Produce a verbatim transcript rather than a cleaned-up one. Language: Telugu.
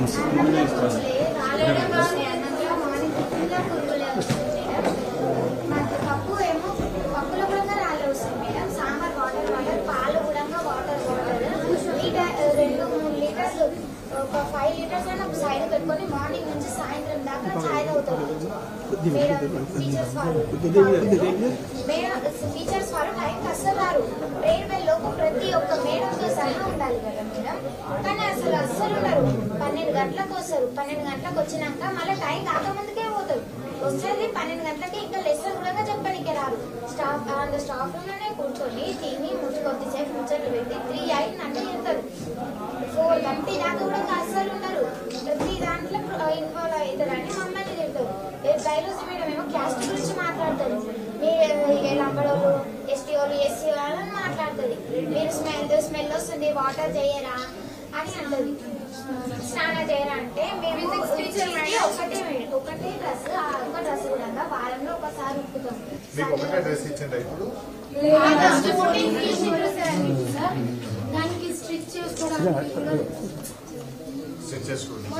పప్పు ఏమో పప్పులో కూడా రాళ్ళు వస్తుంది మేడం. సాంబార్ వాటర్ వాటర్, పాలు కూడా వాటర్ వాటర్, లీటర్ రెండు మూడు లీటర్లు ఒక ఫైవ్ లీటర్స్ అయినా సైడ్ పెట్టుకొని మార్నింగ్ నుంచి సాయంత్రం దాకా ఛాయ్ తాగుతుంది మేడం. టీచర్స్ వాళ్ళు మేడం టీచర్స్ వాళ్ళు టైంకి అస్సలు రారు. ప్రేయర్ బెల్ లోపు ప్రతి ఒక్క మేడంతో సహా ఉండాలి కదా మేడం. కానీ అసలు అస్సలు ఉండరు. పన్నెండు గంటలకు వస్తారు. పన్నెండు గంటలకు వచ్చినాక మళ్ళీ టైం కాకముందుకే పోతారు. వస్తుంది పన్నెండు గంటలకి ఇంకా లెసన్ కూడా చెప్పడానికి రారు. స్టాఫ్ అంత స్టాఫ్ రూమ్లోనే కూర్చొని తిని ముచ్చు కొద్దిసేపు ముచ్చట్లు పెట్టి త్రీ ఎయిట్ అంటే చెప్తారు. ఫోర్ థర్టీ దాకా కూడా అస్సలు ఉండరు. ప్రతి దాంట్లో ఇన్వాల్వ్ అవుతారని మమ్మల్ని చెప్తారు. బయాలజీ మేడం ఏమో క్యాస్ట్ గురించి మాట్లాడతారు. మీరు లంబడోళ్ళు, ఎస్టీ వాళ్ళు, ఎస్సీ వాళ్ళని మాట్లాడుతుంది. మీరు స్మెల్ స్మెల్ వస్తుంది వాటర్ చేయరా అని అంటది. స్నానం చేయరా అంటే మేము ఒకటే ఒకటే డ్రెస్, ఒక డ్రెస్ కూడా వారంలో ఒకసారి ఉప్పుతాం. దానికి స్టిచ్ చేసుకోవడానికి